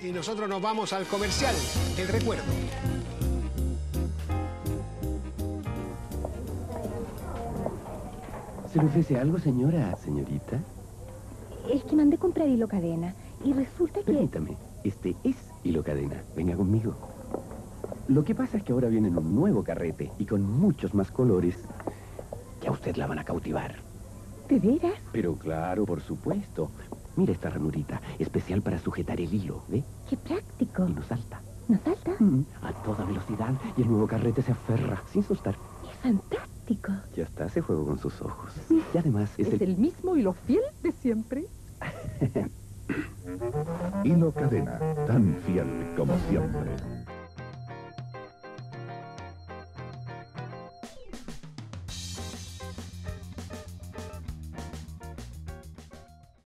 y nosotros nos vamos al comercial del recuerdo. ¿Se le ofrece algo, señora? ¿Señorita? Es que mandé comprar hilo cadena y resulta que... Permítame, este es hilo cadena. Venga conmigo. Lo que pasa es que ahora viene en un nuevo carrete y con muchos más colores que a usted la van a cautivar. ¿De veras? Pero claro, por supuesto. Mira esta ranurita, especial para sujetar el hilo, ¿ve? ¡Qué práctico! Y no salta. ¿No salta? A toda velocidad y el nuevo carrete se aferra sin soltar. ¡Es fantástico! Ya está, se juego con sus ojos. Y además es el mismo hilo fiel de siempre. Hilo cadena, tan fiel como siempre.